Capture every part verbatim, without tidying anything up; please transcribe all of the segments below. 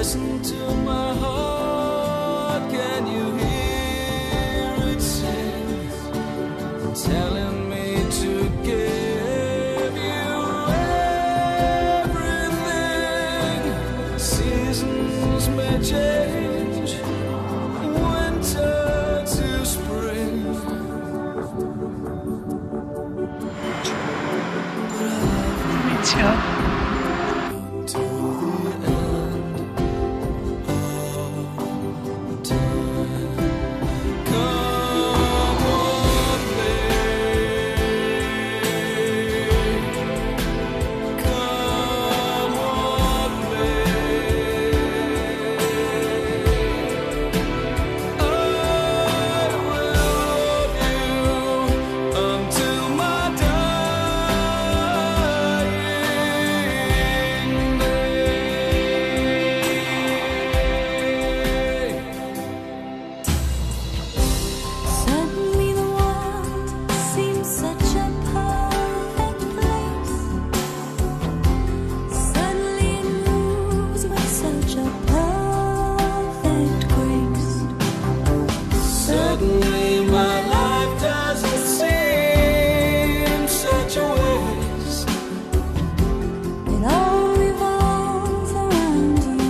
Listen to my heart, can you hear it sing? Telling me to give you everything. Seasons may change, winter to spring, but I love you till the end of time. Come what may, come what may, I will love you until my dying day. Suddenly the world seems such a perfect place. Suddenly it moves with such a perfect grace. Suddenly my life doesn't seem such a waste. It all revolves around you.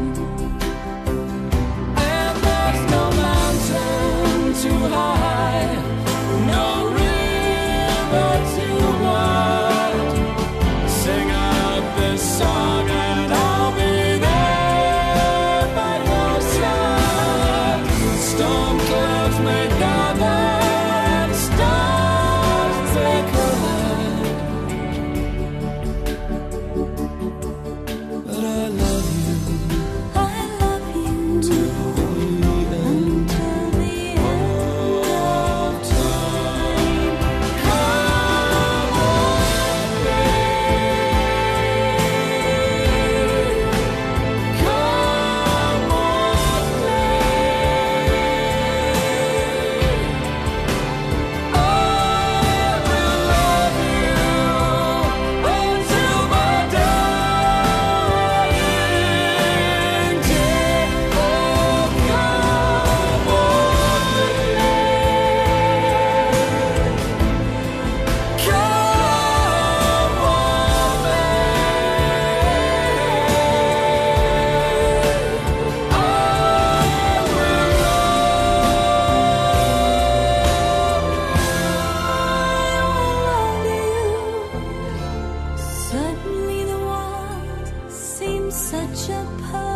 And there's no mountain too high, no river too wide. Sing out this song and I'll be there by your side. Storm clouds may gather and stars may collide, but I love you I love you till the end till the end of time. Come what may, come what may, I will love you until my dying day. Oh, come what may, come what may, I Suddenly the world seems such a perfect